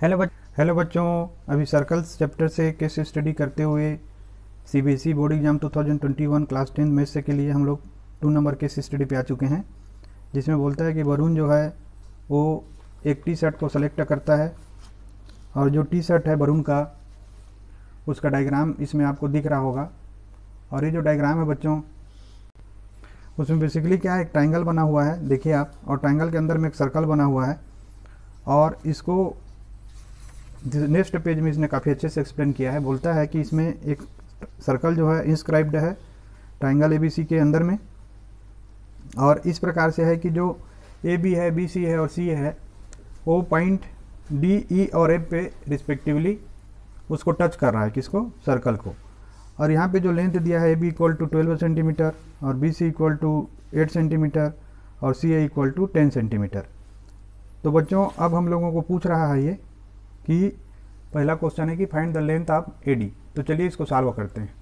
Hello बच्चों, अभी circles chapter से केस स्टडी करते हुए CBSE board exam 2021 class 10 maths से के लिए हम लोग 2 नंबर केस स्टडी पे आ चुके हैं, जिसमें बोलता है कि वरुण जो है वो एक टी शर्ट को सेलेक्ट करता है और जो टी शर्ट है वरुण का, उसका डायग्राम इसमें आपको दिख रहा होगा। और ये जो डायग्राम है बच्चों, उसमें बेसिकली क्या है, एक ट्राइंगल बना हुआ है, देखिए आप, और ट्राइंगल के अंदर में एक सर्कल बना हुआ है। और इसको नेक्स्ट पेज में इसने काफ़ी अच्छे से एक्सप्लेन किया है। बोलता है कि इसमें एक सर्कल जो है इंस्क्राइब्ड है ट्राइंगल एबीसी के अंदर में, और इस प्रकार से है कि जो ए बी है, बी सी है और सी है, वो पॉइंट डी ई और एफ पे रिस्पेक्टिवली उसको टच कर रहा है, किसको, सर्कल को। और यहाँ पे जो लेंथ दिया है, A B equal to 12 centimetre और B C equal to 8 centimetre और C A equal to 10 centimetre. तो बच्चों अब हम लोगों को पूछ रहा है ये कि पहला क्वेश्चन है कि find the length of AD. तो चलिए इसको सॉल्व करते हैं।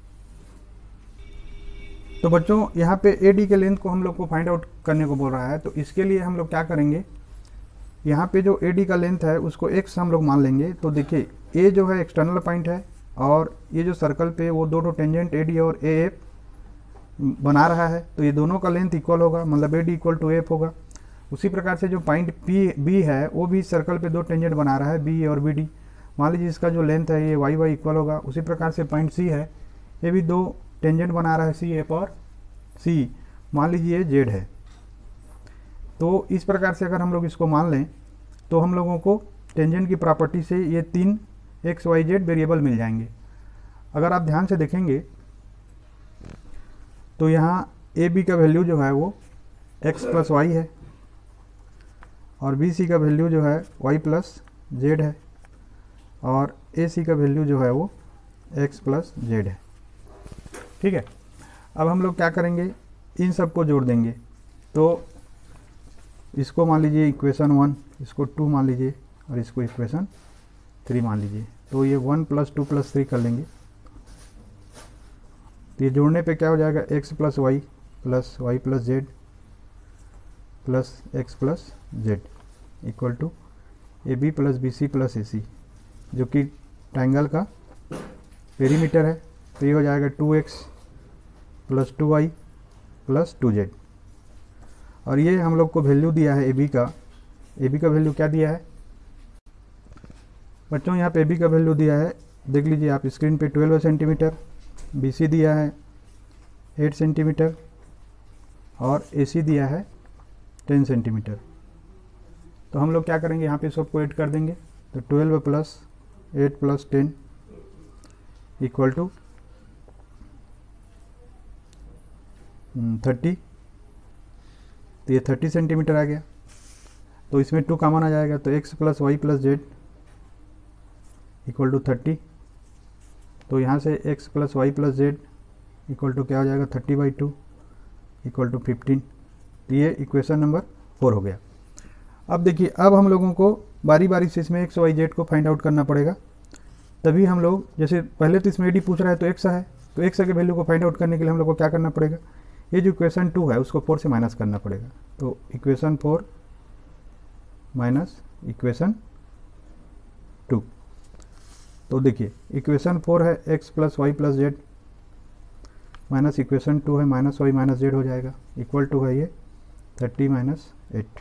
तो बच्चों यहाँ पे एडी के लेंथ को हम लोग को फाइंड आउट करने को बोल रहा है। तो इसके लिए हम लोग क्या करेंगे, यहाँ पे जो एडी का लेंथ है उसको एक्स हम लोग मान लेंगे। तो देखिए ए जो है एक्सटर्नल पॉइंट है, और ये जो सर्कल पे वो दो टेंजेंट एडी और ए एफ बना रहा है, तो ये दोनों का लेंथ इक्वल होगा, मतलब एडी इक्वल टू एफ होगा। उसी प्रकार से जो पॉइंट पी बी है, वो भी सर्कल पे दो टेंजेंट बना रहा है, बी और बी डी। मान लीजिए इसका जो लेंथ है ये वाई वाई इक्वल होगा। उसी प्रकार से पॉइंट सी है, ये भी दो टेंजेंट बना रहा है, सी एफ और सी, मान लीजिए जेड है। तो इस प्रकार से अगर हम लोग इसको मान लें तो हम लोगों को टेंजेंट की प्रॉपर्टी से ये 3 एक्स वाई जेड वेरिएबल मिल जाएंगे। अगर आप ध्यान से देखेंगे तो यहाँ ए बी का वैल्यू जो है वो एक्स प्लस वाई है, और बी सी का वैल्यू जो है वाई प्लस जेड है, और ए सी का वैल्यू जो है वो एक्स प्लस जेड है। ठीक है, अब हम लोग क्या करेंगे, इन सब को जोड़ देंगे। तो इसको मान लीजिए इक्वेशन 1, इसको 2 मान लीजिए, और इसको इक्वेशन 3 मान लीजिए। तो ये 1 + 2 + 3 कर लेंगे। तो ये जोड़ने पे क्या हो जाएगा, x plus y plus z plus x plus z equal to A B plus B C plus A C, जो कि ट्राइंगल का पेरीमीटर है। तो ये हो जाएगा 2x plus 2y plus 2z। और ये हम लोग को वैल्यू दिया है ए बी का वैल्यू क्या दिया है बच्चों, यहाँ पे ए बी का वैल्यू दिया है, देख लीजिए आप स्क्रीन पे, 12 सेंटीमीटर, बी सी दिया है 8 सेंटीमीटर, और ए सी दिया है 10 सेंटीमीटर। तो हम लोग क्या करेंगे, यहाँ पे सबको ऐड कर देंगे। तो 12 + 8 + 10 इक्वल टू 30। तो ये 30 सेंटीमीटर आ गया। तो इसमें 2 कॉमन आ जाएगा, तो x plus y plus z equal to 30। तो यहाँ से x plus y plus z equal to क्या हो जाएगा, 30/2 इक्वल टू 15। तो ये इक्वेशन नंबर 4 हो गया। अब देखिए, अब हम लोगों को बारी बारी से इसमें एक्स वाई जेड को फाइंड आउट करना पड़ेगा। तभी हम लोग, जैसे पहले तो इसमें एडी पूछ रहा है तो एक्स है, तो एक्स के वैल्यू को फाइंड आउट करने के लिए हम लोग को क्या करना पड़ेगा, ये जो इक्वेशन 2 है उसको 4 से माइनस करना पड़ेगा। तो इक्वेशन 4 माइनस इक्वेशन 2। तो देखिए इक्वेशन 4 है x plus y plus z, minus equation 2 है माइनस वाई माइनस जेड हो जाएगा, इक्वल टू है ये 30 - 8,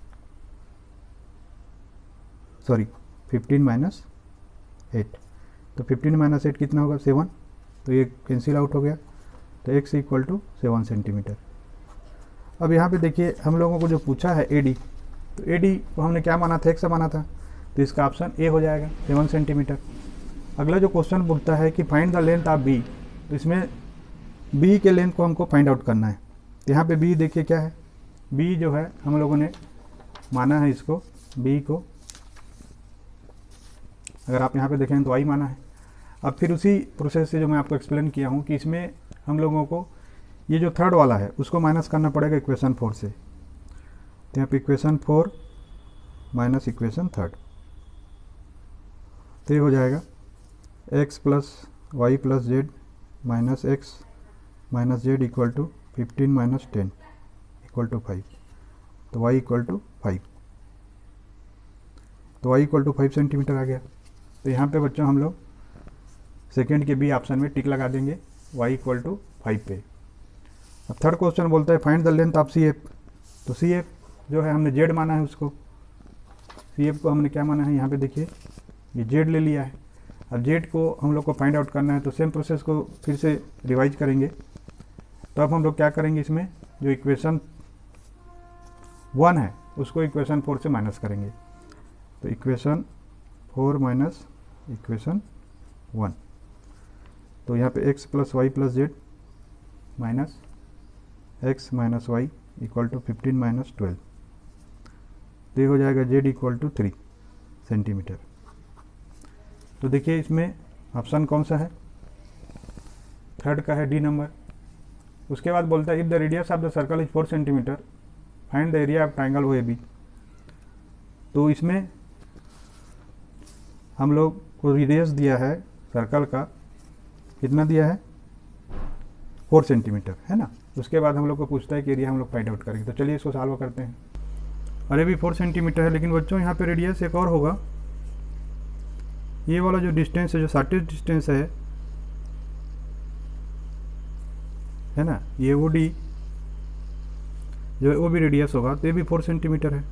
सॉरी 15 - 8। तो 15 - 8 कितना होगा, 7। तो ये कैंसिल आउट हो गया। तो x इक्वल टू 7 सेंटीमीटर। अब यहाँ पे देखिए हम लोगों को जो पूछा है एडी, तो एडी को हमने क्या माना था, x माना था, तो इसका ऑप्शन ए हो जाएगा, 7 सेंटीमीटर। अगला जो क्वेश्चन बोलता है कि find the length of B, तो इसमें बी के लेंथ को हमको फाइंड आउट करना है। तो यहाँ पे बी देखिए क्या है, बी जो है हम लोगों ने माना है इसको, बी को अगर आप यहाँ पे देखें तो आई माना है। अब फिर उसी प्रोसेस से जो मैं आपको एक्सप्लेन किया हूँ कि इसमें हम लोगों को ये जो थर्ड वाला है उसको माइनस करना पड़ेगा इक्वेशन 4 से। तो यहाँ पे इक्वेशन 4 माइनस इक्वेशन 3, तो ये हो जाएगा x plus y plus z minus x minus z equal to 15 - 10 equal to 5। तो y इक्वल टू 5। तो y इक्वल टू 5 सेंटीमीटर आ गया। तो यहाँ पे बच्चों हम लोग सेकेंड के बी ऑप्शन में टिक लगा देंगे y इक्वल टू 5 पे। अब थर्ड क्वेश्चन बोलता है find the length of C F. तो सी एफ जो है हमने जेड माना है, उसको सी एफ को हमने क्या माना है, यहाँ पे देखिए ये जेड ले लिया है। अब जेड को हम लोग को फाइंड आउट करना है, तो सेम प्रोसेस को फिर से रिवाइज करेंगे। तो अब हम लोग क्या करेंगे, इसमें जो इक्वेशन 1 है उसको इक्वेशन 4 से माइनस करेंगे। तो इक्वेशन 4 माइनस इक्वेशन 1, तो यहाँ पे x plus y plus z minus x minus y equal to 15 minus 12, तो ये हो जाएगा z इक्वल टू 3 सेंटीमीटर। तो देखिए इसमें ऑप्शन कौन सा है, थर्ड का है, डी नंबर। उसके बाद बोलता है if the radius of the circle is 4 centimetre find the area of triangle O A B. तो इसमें हम लोग को रेडियस दिया है सर्कल का, कितना दिया है, 4 सेंटीमीटर है ना। उसके बाद हम लोग को पूछता है कि एरिया हम लोग फाइंड आउट करेंगे। तो चलिए इसको सॉल्व करते हैं। अरे भी 4 सेंटीमीटर है, लेकिन बच्चों यहाँ पे रेडियस एक और होगा। ये वाला जो डिस्टेंस है, जो शॉर्टेज डिस्टेंस है ना, ये ओ डी जो है वो भी रेडियस होगा, तो ये भी 4 सेंटीमीटर है।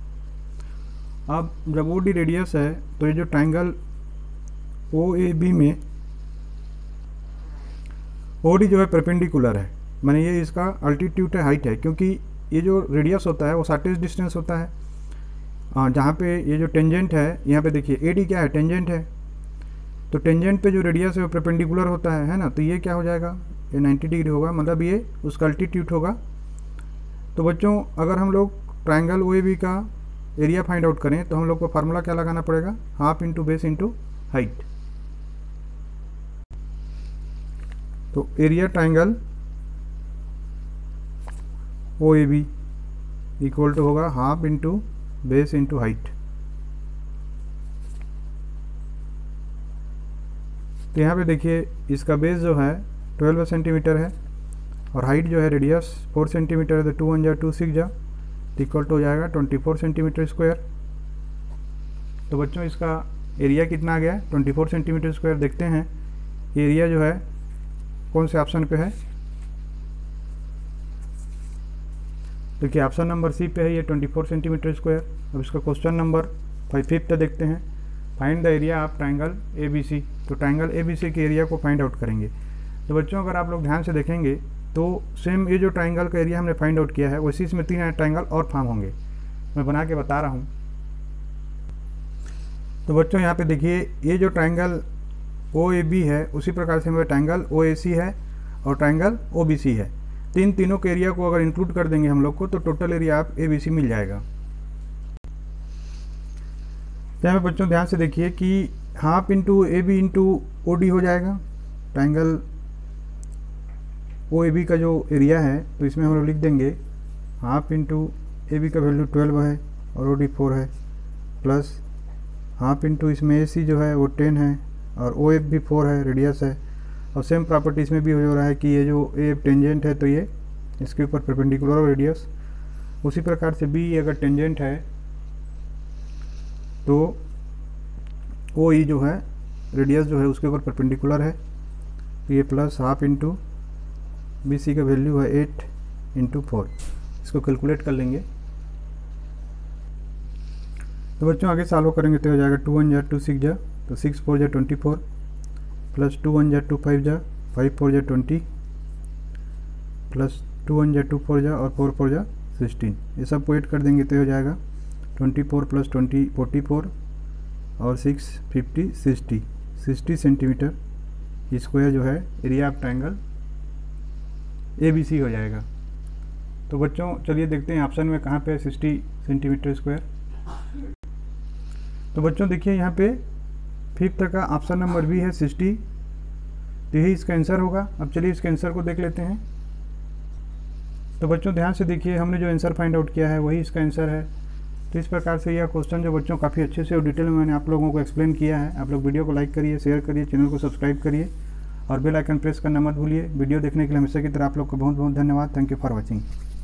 अब जब ओ डी रेडियस है तो ये जो ट्राइंगल ओ ए बी में ओ डी जो है परपेंडिकुलर है, माने ये इसका अल्टीट्यूड है, हाइट है, क्योंकि ये जो रेडियस होता है वो शॉर्टेज डिस्टेंस होता है। जहाँ पे ये जो टेंजेंट है, यहाँ पे देखिए ए डी क्या है, टेंजेंट है। तो टेंजेंट पे जो रेडियस है वो परपेंडिकुलर होता है ना। तो ये क्या हो जाएगा, ये 90 डिग्री होगा, मतलब ये उसका अल्टीट्यूड होगा। तो बच्चों अगर हम लोग ट्राइंगल ओ ए बी का एरिया फाइंड आउट करें तो हम लोग को फार्मूला क्या लगाना पड़ेगा, half into base into height. तो area triangle O A B equal to होगा half into base into height. तो यहाँ पे देखिए इसका बेस जो है 12 सेंटीमीटर है और हाइट जो है रेडियस 4 सेंटीमीटर है। तो 2 1 जा 2 6 जा इक्वल टू हो जाएगा 24 सेंटीमीटर स्क्वायर। तो बच्चों इसका एरिया कितना आ गया, 24 सेंटीमीटर स्क्वायर। देखते हैं एरिया जो है कौन से ऑप्शन पे है, देखिए ऑप्शन नंबर सी पे है ये 24 सेंटीमीटर स्क्वायर। अब इसका क्वेश्चन नंबर 5 देखते हैं, find the area of triangle A B C. तो ट्राइंगल ए बी सी के एरिया को फाइंड आउट करेंगे। तो बच्चों अगर आप लोग ध्यान से देखेंगे तो सेम ये जो ट्राइंगल का एरिया हमने फाइंड आउट किया है वैसे इसमें 3 ट्राइंगल और फॉर्म होंगे, मैं बना के बता रहा हूँ। तो बच्चों यहाँ पे देखिए ये जो ट्राइंगल ओ ए बी है उसी प्रकार से हमें ट्राइंगल ओ ए सी है और ट्राइंगल ओ बी सी है। तीनों के एरिया को अगर इंक्लूड कर देंगे हम लोग को तो टोटल एरिया आप ए बी सी मिल जाएगा। तो यहाँ पे बच्चों ध्यान से देखिए कि half into A B into O D हो जाएगा। ट्राइंगल ओ ए बी का जो एरिया है तो इसमें हम लोग लिख देंगे हाफ इंटू ए बी का वैल्यू 12 है और ओ डी 4 है, प्लस हाफ इंटू इसमें ए सी जो है वो 10 है और ओ एफ भी 4 है, रेडियस है। और सेम प्रॉपर्टी इसमें भी हो रहा है कि ये जो ए टेंजेंट है तो ये इसके ऊपर परपेंडिकुलर और रेडियस। उसी प्रकार से बी अगर टेंजेंट है तो ओ ई जो है रेडियस जो है उसके ऊपर परपेंडिकुलर है, तो ये plus half into B C का वैल्यू है 8 इंटू 4। इसको कैलकुलेट कर लेंगे। तो बच्चों आगे सॉल्व करेंगे तो हो जाएगा 2 1 जा 2 6 जा, तो 6 4 जा 24 प्लस 2 1 जा 2 5 जा 5 4 जा 20 प्लस 2 1 जा 2 4 जा और 4 4 जा 16। ये सब को ऐड कर देंगे तो हो जाएगा 24 प्लस 20 44 और 6 50 60 सेंटीमीटर स्क्वायर जो है area of triangle A B C हो जाएगा। तो बच्चों चलिए देखते हैं ऑप्शन में कहाँ पे है 60 सेंटीमीटर स्क्वायर। तो बच्चों देखिए यहाँ पे 5th का ऑप्शन नंबर बी है 60, तो यही इसका आंसर होगा। अब चलिए इसके आंसर को देख लेते हैं। तो बच्चों ध्यान से देखिए हमने जो आंसर फाइंड आउट किया है वही इसका आंसर है। तो इस प्रकार से यह क्वेश्चन जो बच्चों काफ़ी अच्छे से और डिटेल में मैंने आप लोगों को एक्सप्लेन किया है। आप लोग वीडियो को लाइक करिए, शेयर करिए, चैनल को सब्सक्राइब करिए और बेल आइकन प्रेस करना मत भूलिए। वीडियो देखने के लिए हमेशा की तरह आप लोग को बहुत बहुत धन्यवाद। Thank you for watching.